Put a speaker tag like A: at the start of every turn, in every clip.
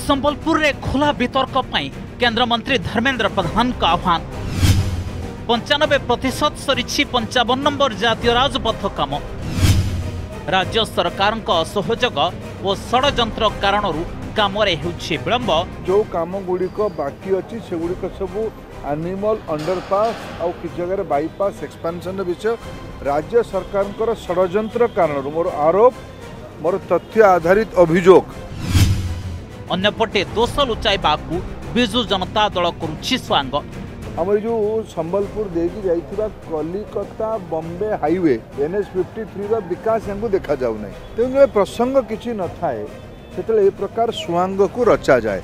A: संबलपुर रे खोला वितर्क पाई केंद्र मंत्री धर्मेंद्र प्रधान का आह्वान। 95% सरी 55 नंबर जातीय राजपथ काम। राज्य सरकार असहयोग और षड्यंत्र कारण काम विलंब।
B: जो काम गुड़िक बाकी अच्छी से गुड़िक सब एनिमल अंडरपास और किसी जगह बाईपास एक्सपेंशन विषय राज्य सरकार षड्यंत्र कारण मोर आरोप मोर तथ्य आधारित अभियोग।
A: अन्यपटे दोष लुचाइबा बिजु जनता दल करुछि स्वांग।
B: आम जो संबलपुर देकी जाइथिबा कलिकता बॉम्बे हाईवे NH53 रो विकास हमको देखा जाऊ नहीं। तेणु प्रसंग किछि न थाए सेतले ए प्रकार स्वांग को रचा जाए।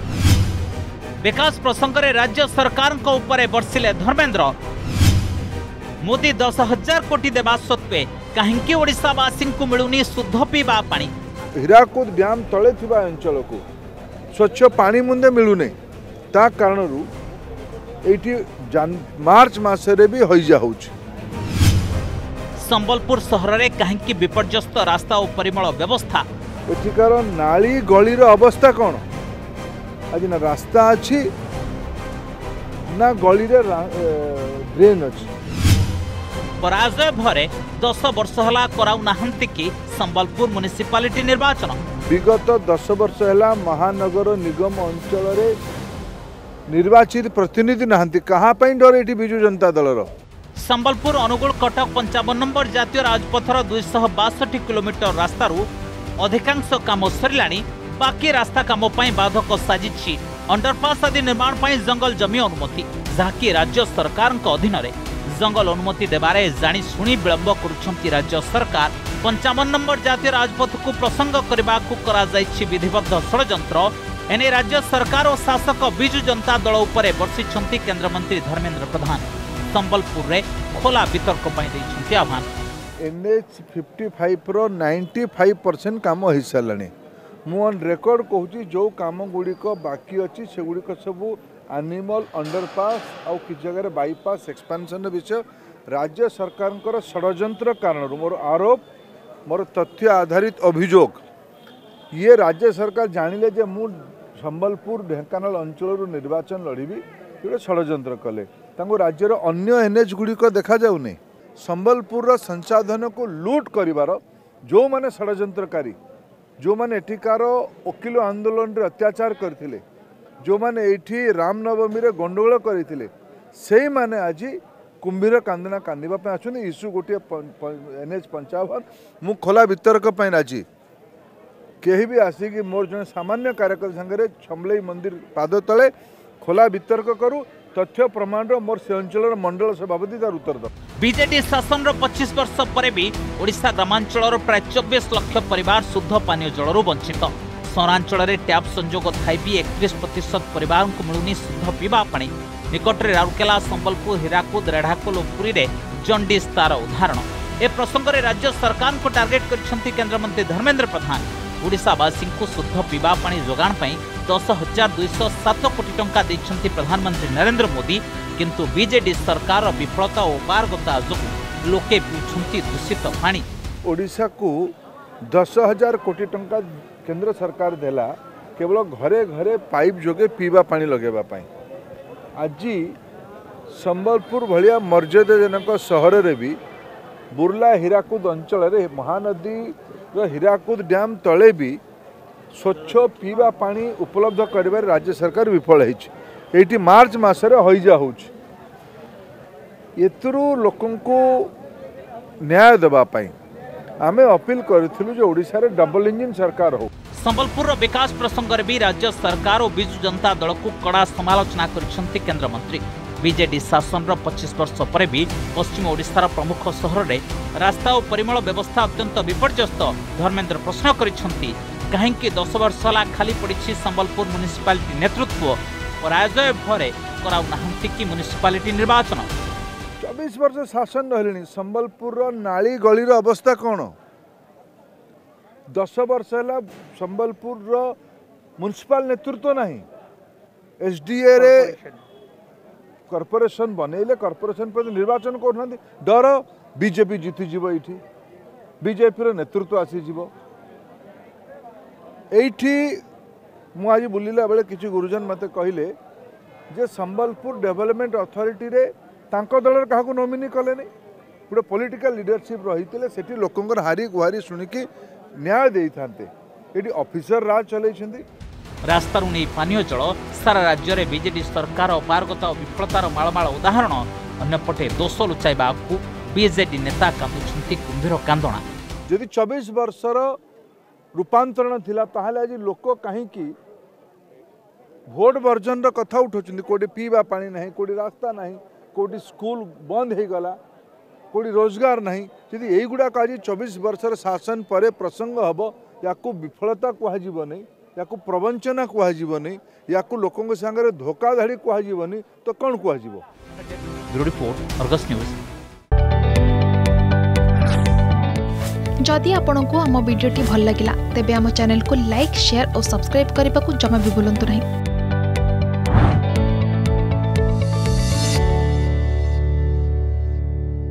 A: विकास प्रसंग रे राज्य सरकार को ऊपर बरसिले धर्मेंद्र। मोदी 10,000 कोटी देवा सत्वे कहीं ओडिशावासी को मिलुनी शुद्ध पीवा पानी।
B: हीराकुद डैम तले थिबा अंचल को स्वच्छ पानी मुंदे मिलुने ता कारणरू एठी मार्च मासरे भी होइजा होउछ।
A: संबलपुर शहर रे कहीं विपर्यस्त रास्ता और परिमल व्यवस्था।
B: एठिकार नाली गलीर अवस्था कौन? आज ना रास्ता अच्छी ना गली रे ड्रेन अच्छी।
A: पराजय भरे 10 वर्ष हला कराउ नाहंती कि संबलपुर म्युनिसिपालिटी निर्वाचन।
B: विगत 10 वर्ष हला महानगर निगम अंचल रे निर्वाचित प्रतिनिधि नाहंती। कहाँ पे डर एठी बिजु जनता दलर?
A: संबलपुर अनुगुल कटक 55 नंबर जातीय राजपथर 262 किलोमीटर रास्तारू अधिकांश काम सरिलाणी। बाकी रास्ता काम पाई बाधक साजिछि। अंडरपास आदि निर्माण पाई जंगल जमी अनुमति जहाँकि राज्य सरकार अधीन रे जंगल अनुमति देबारे जानी शुणी विलंब करुछंती राज्य सरकार। 55 नंबर जातीय राजपथ को प्रसंग करने को करा जाइछि विधिबद्ध षड्यंत्र। एने राज्य सरकार और शासक बिजु जनता दल उपरे बर्षिछंती केंद्र मंत्री धर्मेंद्र प्रधान। संबलपुर रे खोला वितर्क पाई दैछंती आह्वान।
B: NH55 रो 95% काम हो साराणी। मु ऑन रेकर्ड कहूँ जो काम गुड़िक बाकी अच्छी से गुड़िक सब एनिमल अंडरपास और किसी जगह बाईपास एक्सपेंशन विषय राज्य सरकार षड्यंत्र कारण मोर आरोप मोर तथ्य आधारित अभियोग। ये राज्य सरकार जानिले जे मु संबलपुर ढेंकानाल अंचल निर्वाचन लड़बी ये षड्यंत्र कले। राज्यर अन्य NH गुड़िक देखा जाऊनी। संबलपुर संसाधन को लूट करिवार जो माने षड्यंत्रकारी जो माने एठिकार वकील आंदोलन रे अत्याचार करथिले जो माने एठी रामनवमी रे गंडगोल करथिले सेही माने आज कुंभीर कांदना कांदिबा पे आछुनी। इशू गोटे NH55 मु खोला वितर्क पे राजी। केही भी आसिकी मोर जन सामान्य कार्यकर्ता संगे छमलई मंदिर पाद तले खोला वितर्क करू तथ्य प्रमाण मोर से अंचल मंडल सभापति तार उत्तर द।
A: बीजेडी शासन 25 वर्ष पर भी ओडिशा ग्रामांचल प्राय 24 लाख परिवार शुद्ध पानीय जलरू वंचित। सहरांचल में टैप संजोग थाई भी 31% परिवार को मिलुनी शुद्ध पीवा पानी। निकट में राउरकेला संबलपुर हीराकुद रेढ़ाखोल और पुरी में जंडिस तार उदाहरण। ए प्रसंग में राज्य सरकार को टार्गेट कर केंद्र मंत्री धर्मेंद्र प्रधान। ओडिशावासी को शुद्ध पीवा पानी जोगाण पाई 10,207 कोटी टंका देइछंती प्रधानमंत्री नरेंद्र मोदी। किंतु बीजेडी सरकार विफलता और पारगता जो लोके पीछुंती दूषित पानी।
B: ओडिशा को 10,000 कोटी टंका केंद्र सरकार देला केवल घरे घरे पाइप जोगे पीवा पानी लगेबा पाई। आज संबलपुर भलिया मर्यादाजनक सहर रे भी बुर्ला हीराकुद अंचल रे महानदी हीराकुद डैम तले भी स्वच्छ पीवा पानी उपलब्ध करिबार राज्य सरकार विफल होती। मार्च मासरे होइजा होउछ। एतरू लोकन को न्याय देबा पाई आमे अपील करथिलु जे ओडिशा रे डबल इंजन सरकार हो।
A: संबलपुर विकास प्रसंग रे भी राज्य सरकार और बिजु जनता दल को कड़ा समालोचना करछंती केंद्र मंत्री। बीजेडी शासन 25 वर्ष पर भी पश्चिम ओडिशार प्रमुख सहर में रास्ता और परिमल व्यवस्था अत्यंत विपर्यस्त। धर्मेंद्र प्रश्न करिछंती कहीं 10 वर्ष हला खाली पड़ी संबलपुर म्युनिसिपालिटी नेतृत्व। पराजय भरे कराउ नाहंती कि म्युनिसिपालिटी निर्वाचन।
B: 24 वर्ष शासन रहले संबलपुर नाली गलीर अवस्था कौन? 10 वर्ष है संबलपुर म्युनिसिपाल नेतृत्व नहीं। SDA रे कॉर्पोरेशन बनइले कॉर्पोरेशन पर निर्वाचन करना डर बीजेपी जीतीजिव। ये बीजेपी नेतृत्व आसीजिव। मु आज बुलिला बेले किसी गुरुजन मते कहले जे संबलपुर डेवलपमेंट अथॉरिटी रे तांको दलर काहको नॉमिनी कले नहीं गोटे पॉलिटिकल लीडरशिप रही से लोकंर हारी गुहारी शुणिकी न्याय दे था ये ऑफिसर राज चलते
A: रास्तारू नहीं पानीय जल सारा राज्य में बीजेडी सरकार अपारगता और विफलतार मालमाल उदाहरण अन्यपटे दोष लुचाइबा बीजेडी नेता कांदुछंती कुंभीर कांदणा
B: जदि 24 वर्षर रूपांतरण थिला ताहाले आज लोक कहीं भोट वर्जन कथा उठाउछंती कोडी पीवा पानी नहीं कोडी रास्ता नहीं कोडी स्कूल बंद हो गला कोडी रोजगार नहीं जदि यही गुड़ाक आज 24 वर्षर शासन पर प्रसंग हम या विफलता कहनी या प्रवंचना कहनी या लोकों सागर धोखाधाड़ी कहनी तो कौन कह
A: रिपोर्ट अर्गस न्यूज।
C: जदि आपंक आम भिडी भल लगा तेब आम चैनल को लाइक शेयर और सब्सक्राइब करने को जमा भी भूलु नहीं।